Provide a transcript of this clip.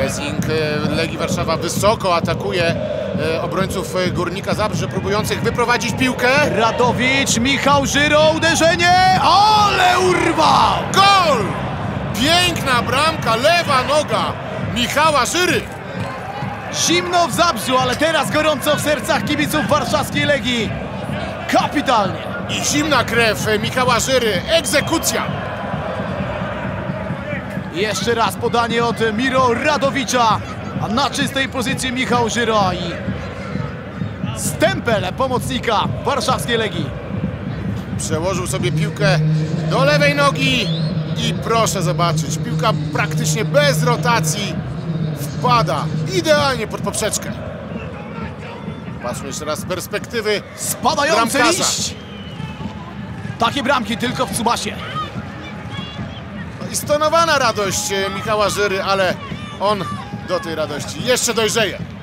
Pressing Legii Warszawa wysoko atakuje obrońców Górnika Zabrze, próbujących wyprowadzić piłkę. Radowicz, Michał Żyro, uderzenie, ale urwał! Gol! Piękna bramka, lewa noga Michała Żyry. Zimno w Zabrzu, ale teraz gorąco w sercach kibiców warszawskiej Legii. Kapitalnie! I zimna krew Michała Żyry, egzekucja. Jeszcze raz podanie od Miro Radowicza, a na czystej pozycji Michał Żyro i stempel pomocnika warszawskiej Legii. Przełożył sobie piłkę do lewej nogi i proszę zobaczyć, piłka praktycznie bez rotacji wpada idealnie pod poprzeczkę. Patrzmy jeszcze raz z perspektywy Spadający bramkarza. liść! Takie bramki tylko w Tsubasie. I stonowana radość Michała Żyry, ale on do tej radości jeszcze dojrzeje.